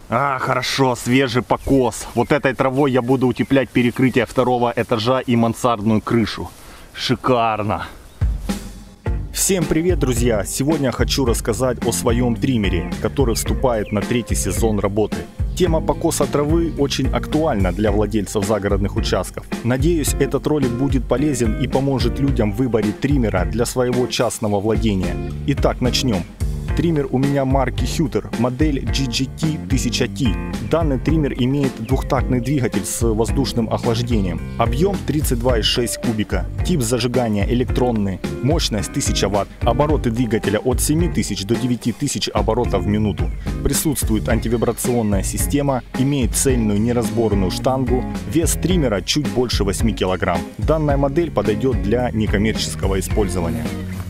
Хорошо, свежий покос. Вот этой травой я буду утеплять перекрытие второго этажа и мансардную крышу. Шикарно. Всем привет, друзья! Сегодня хочу рассказать о своем триммере, который вступает на 3-й сезон работы. Тема покоса травы очень актуальна для владельцев загородных участков. Надеюсь, этот ролик будет полезен и поможет людям в выборе триммера для своего частного владения. Итак, начнем. Триммер у меня марки Hutter, модель GGT 1000T. Данный триммер имеет двухтактный двигатель с воздушным охлаждением. Объем 32,6 кубика. Тип зажигания электронный. Мощность 1000 Вт. Обороты двигателя от 7000 до 9000 оборотов в минуту. Присутствует антивибрационная система, имеет цельную неразборную штангу. Вес триммера чуть больше 8 кг. Данная модель подойдет для некоммерческого использования.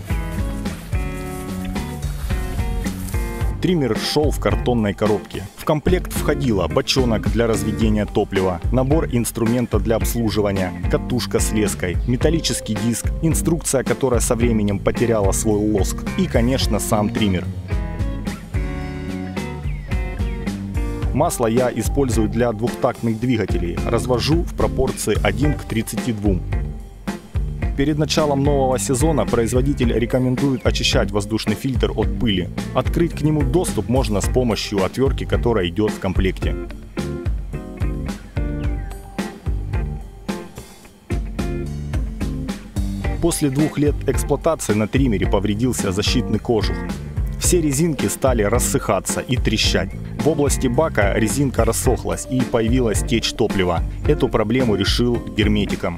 Триммер шел в картонной коробке. В комплект входило бочонок для разведения топлива, набор инструмента для обслуживания, катушка с леской, металлический диск, инструкция, которая со временем потеряла свой лоск и, конечно, сам триммер. Масло я использую для двухтактных двигателей, развожу в пропорции 1 к 32. Перед началом нового сезона производитель рекомендует очищать воздушный фильтр от пыли. Открыть к нему доступ можно с помощью отвертки, которая идет в комплекте. После 2 лет эксплуатации на триммере повредился защитный кожух. Все резинки стали рассыхаться и трещать. В области бака резинка рассохлась и появилась течь топлива. Эту проблему решил герметиком.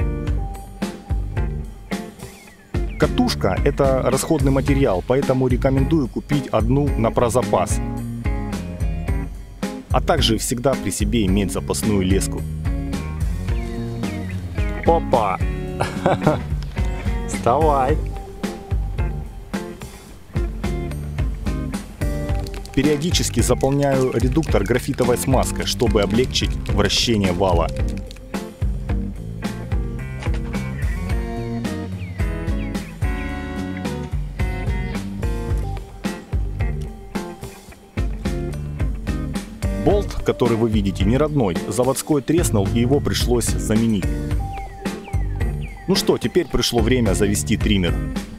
Катушка – это расходный материал, поэтому рекомендую купить одну на прозапас. А также всегда при себе иметь запасную леску. Опа! Вставай! Периодически заполняю редуктор графитовой смазкой, чтобы облегчить вращение вала. Болт, который вы видите, не родной, заводской треснул и его пришлось заменить. Ну что, теперь пришло время завести триммер.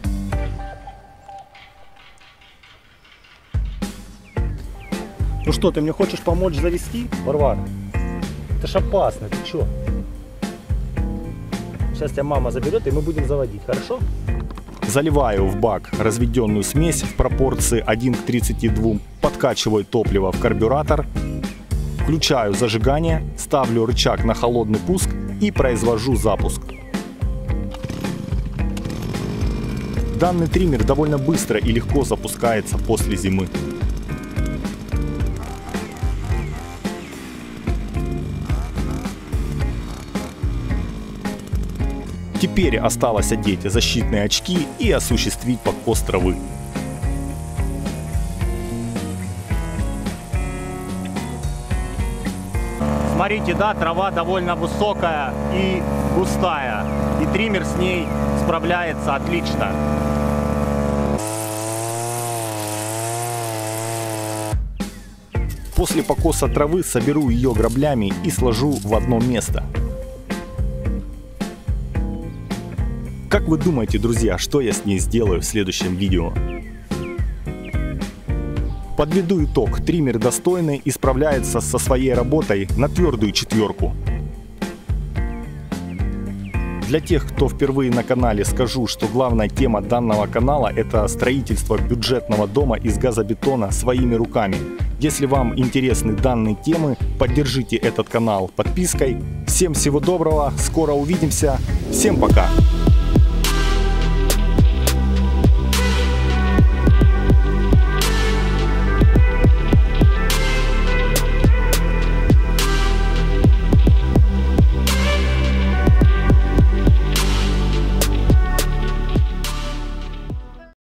Ну что, ты мне хочешь помочь завести, Варвара? Это ж опасно, ты чё? Сейчас тебя мама заберет и мы будем заводить, хорошо? Заливаю в бак разведенную смесь в пропорции 1 к 32, подкачиваю топливо в карбюратор, включаю зажигание, ставлю рычаг на холодный пуск и произвожу запуск. Данный триммер довольно быстро и легко запускается после зимы. Теперь осталось одеть защитные очки и осуществить покос травы. Смотрите, да, трава довольно высокая и густая. И триммер с ней справляется отлично. После покоса травы соберу ее граблями и сложу в одно место. Как вы думаете, друзья, что я с ней сделаю в следующем видео? Подведу итог. Триммер достойный и справляется со своей работой на твердую 4. Для тех, кто впервые на канале, скажу, что главная тема данного канала – это строительство бюджетного дома из газобетона своими руками. Если вам интересны данные темы, поддержите этот канал подпиской. Всем всего доброго, скоро увидимся, всем пока!